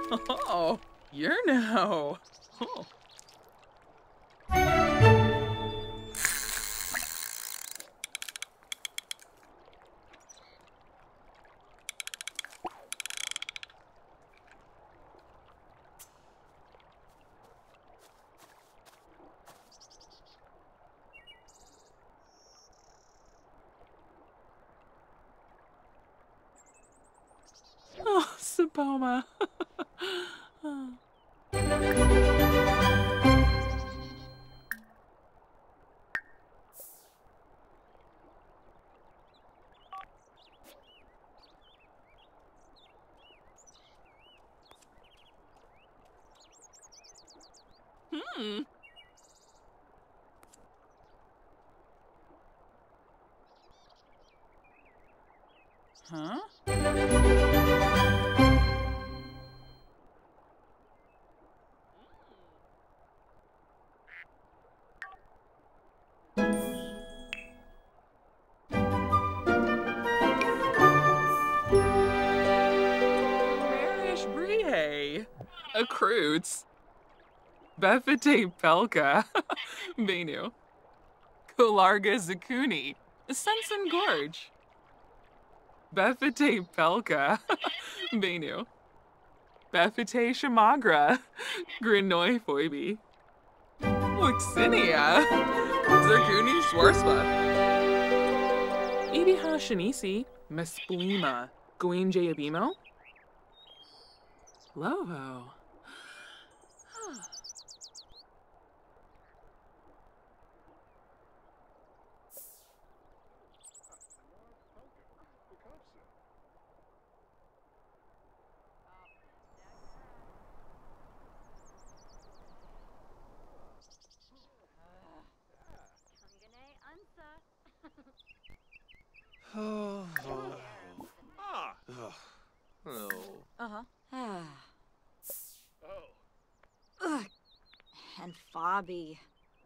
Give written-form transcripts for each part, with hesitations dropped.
Oh, you're now. Oh. Oh, Saboma. Hmm. Huh? Marish Brie. Accruits. Befete Pelka. Benu. Kolarga Zakuni. Sensen Gorge. Befete Pelka. Benu. Befete Shamagra. Grinoi Foibi. Wixinia. Zerkuni Schwarzma. Ibiha Shanisi. Mesplima. Gween Jayabimo. Lovo. Ugh. And Fabi.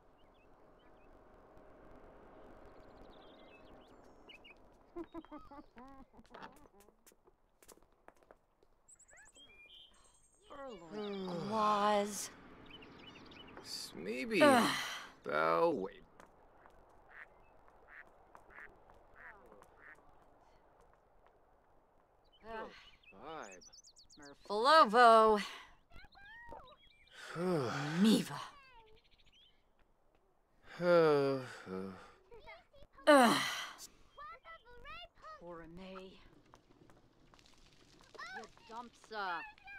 Claws. Maybe. Oh, wait. Merfolovo. Miva. Orame. Dumpsa.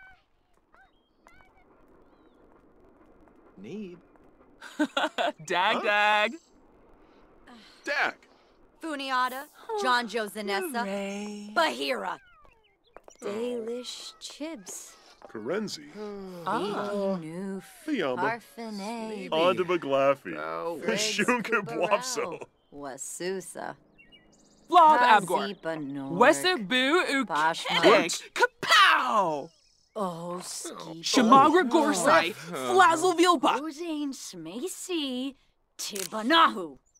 Need. Dag Dag. Dag. Funiata. John Josanessa. Bahira. Dalish Chibs. Karenzi. Noof. Fiamma. Parfene. Onda Maglafi. Oh, Shunka Blopso. Wasusa. Blob Abgor. Wessa Boo Ukenik. Kapow! Oh, Ski. Shamagra Gorsai. Flazzle Vilpa. Rosane Smacy. Tibanahu.